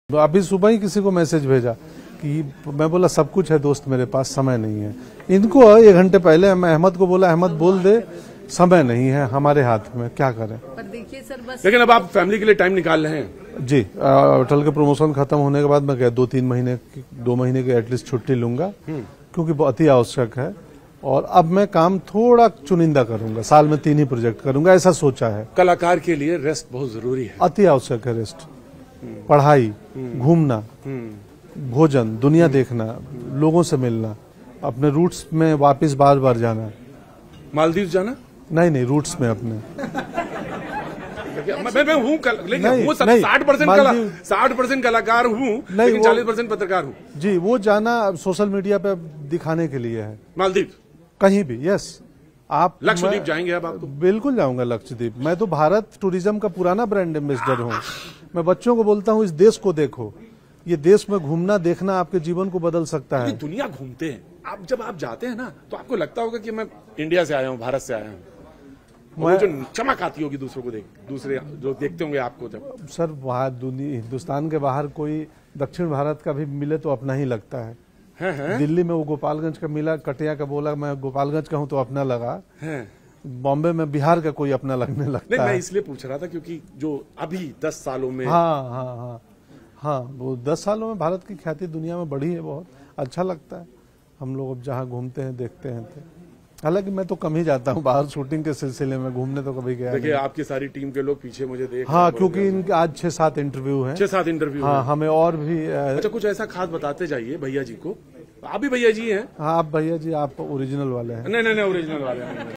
अभी सुबह ही किसी को मैसेज भेजा कि मैं बोला सब कुछ है दोस्त मेरे पास, समय नहीं है। इनको 1 घंटे पहले मैं अहमद को बोला अहमद बोल दे समय नहीं है हमारे हाथ में, क्या करें। पर देखिए सर, बस लेकिन अब आप फैमिली के लिए टाइम निकाल रहे हैं। जी, अटल के प्रमोशन खत्म होने के बाद मैं क्या 2 महीने की एटलीस्ट छुट्टी लूंगा क्योंकि बहुत अति आवश्यक है। और अब मैं काम थोड़ा चुनिंदा करूंगा, साल में 3 ही प्रोजेक्ट करूंगा, ऐसा सोचा है। कलाकार के लिए रेस्ट बहुत जरूरी है, अति आवश्यक है रेस्ट। पढ़ाई, घूमना, भोजन, दुनिया देखना, लोगों से मिलना, अपने रूट्स में वापस बार बार जाना। मालदीव जाना? नहीं, रूट्स में अपने। मैं हूँ लेकिन 60% कलाकार हूँ, लेकिन 40% पत्रकार हूँ। जी, वो जाना सोशल मीडिया पे दिखाने के लिए है। मालदीव कहीं भी, यस। आप लक्षद्वीप जाएंगे अब आप तो? बिल्कुल जाऊंगा लक्षद्वीप। मैं तो भारत टूरिज्म का पुराना ब्रांड एम्बेसडर हूँ। मैं बच्चों को बोलता हूँ इस देश को देखो, ये देश में घूमना देखना आपके जीवन को बदल सकता है। दुनिया घूमते हैं, आप जब आप जाते हैं ना तो आपको लगता होगा कि मैं इंडिया से आया हूँ, भारत से आया हूँ। वो जो चमक आती होगी दूसरों को दूसरे जो देखते होंगे आपको। जब सर वहाँ हिंदुस्तान के बाहर कोई दक्षिण भारत का भी मिले तो अपना ही लगता है। दिल्ली में वो गोपालगंज का मिला, कटिया का बोला मैं गोपालगंज का हूँ तो अपना लगा। बॉम्बे में बिहार का कोई अपना लगने लगता है। मैं इसलिए पूछ रहा था क्योंकि जो अभी 10 सालों में हाँ, वो 10 सालों में भारत की ख्याति दुनिया में बढ़ी है, बहुत अच्छा लगता है। हम लोग अब जहाँ घूमते हैं देखते हैं तो, हालांकि मैं तो कम ही जाता हूँ बाहर शूटिंग के सिलसिले में, घूमने तो कभी गया। देखिए आपकी सारी टीम के लोग पीछे मुझे देख। हाँ, क्योंकि इनके आज 6-7 इंटरव्यू हैं। 6-7 इंटरव्यू। हाँ, हमें और भी। अच्छा, कुछ ऐसा खास बताते जाइए भैया जी को। आप भी भैया जी हैं? हाँ, आप भैया जी, आप ओरिजिनल वाले हैं। नहीं, ओरिजिनल वाले हैं।